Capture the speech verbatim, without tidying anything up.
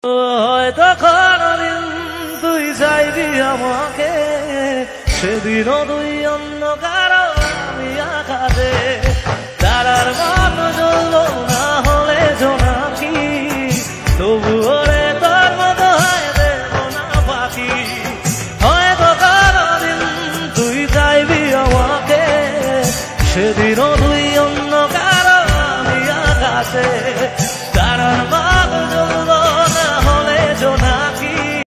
হয়তো কোনদিন তুই চাইবি আমাকে, সেদিনও তুই অন্য কারো আমি আকাশে তারার মতো জ্বলবো না হলে জোনাকি, তবুও রে তোর মতো হয় দেব না পাখি। হয়তো কোনদিন তুই চাইবি আমাকে, সেদিনও তুই অন্য কারো আমি আকাশে তারার মতো জ্বলবো